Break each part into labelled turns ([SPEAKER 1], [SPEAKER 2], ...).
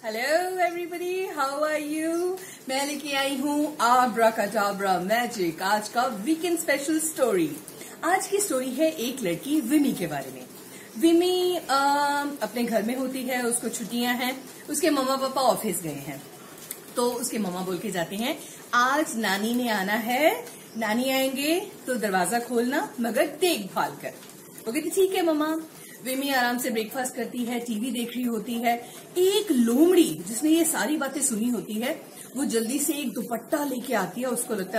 [SPEAKER 1] Hello everybody, how are you. मैं लेके आई हूँ आब्राकाडाब्रा मैजिक, आज का वीकेंड स्पेशल स्टोरी। आज की स्टोरी है एक लड़की विमी के बारे में। विमी अपने घर में होती है, उसको छुट्टियां हैं, उसके मम्मा पापा ऑफिस गए हैं, तो उसके मम्मा बोल के जाते हैं आज नानी ने आना है, नानी आएंगे तो दरवाजा खोलना मगर देखभाल कर। वो कहती ठीक है मम्मा। विमी आराम से ब्रेकफास्ट करती है, टीवी देख रही होती है। एक लोमड़ी जिसने ये सारी बातें सुनी होती है वो जल्दी से एक दुपट्टा लेके आती है। उसको लगता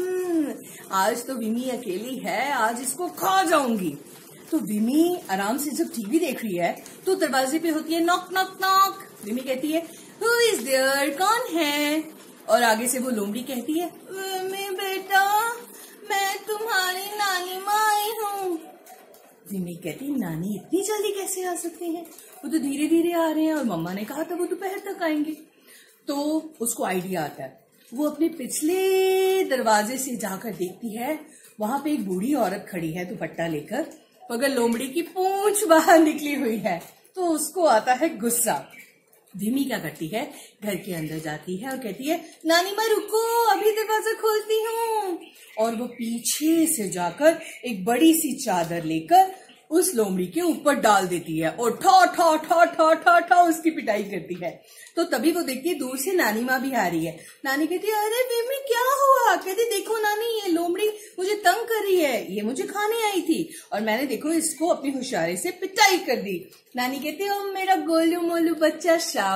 [SPEAKER 1] है आज तो विमी अकेली है, आज इसको खा जाऊंगी। तो विमी आराम से जब टीवी देख रही है तो दरवाजे पे होती है नॉक नॉक नॉक। विमी कहती है हु इज देयर, कौन है? और आगे से वो लोमड़ी कहती है विमी बेटा, मैं तुम्हारी नानी माँ आई हूँ। विमी कहती नानी इतनी जल्दी कैसे आ सकते हैं, वो तो धीरे धीरे आ रहे हैं और मम्मा ने कहा था वो दोपहर तक आएंगे। तो उसको आइडिया आता है, वो अपने पिछले दरवाजे से जाकर देखती है, वहां पे एक बूढ़ी औरत खड़ी है दुपट्टा लेकर, मगर लोमड़ी की पूंछ बाहर निकली हुई है। तो उसको आता है गुस्सा। विमी क्या करती है, घर के अंदर जाती है और कहती है नानी माँ रुको, अभी दरवाजा खोलती हूँ। और वो पीछे से जाकर एक बड़ी सी चादर लेकर उस लोमड़ी के ऊपर डाल देती है और ठा ठा ठा ठा ठा ठा उसकी पिटाई करती है। तो तभी वो देखती है दूर से नानी माँ भी आ रही है। नानी कहती है अरे विमी क्या हुआ? कहती देखो नानी, ये लोमड़ी मुझे तंग कर रही है, ये मुझे खाने आई थी और मैंने देखो इसको अपनी होशियारी से पिटाई कर दी। नानी कहती है ओ मेरा गोलू मोलू बच्चा,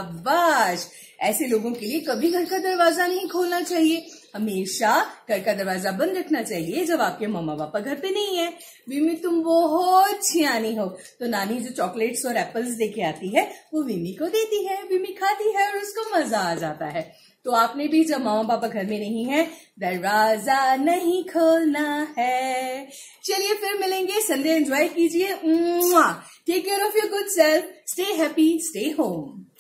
[SPEAKER 1] शाबाश। ऐसे लोगों के लिए कभी घर का दरवाजा नहीं खोलना चाहिए, हमेशा घर का दरवाजा बंद रखना चाहिए जब आपके मम्मा पापा घर पे नहीं है। विमी तुम बहुत सियानी हो। तो नानी जो चॉकलेट्स और एप्पल्स देके आती है वो विमी को देती है, विमी खाती है और उसको मजा आ जाता है। तो आपने भी जब मामा पापा घर में नहीं है दरवाजा नहीं खोलना है। चलिए फिर मिलेंगे, संडे एंजॉय कीजिए। Take care of your good self, stay happy, stay home.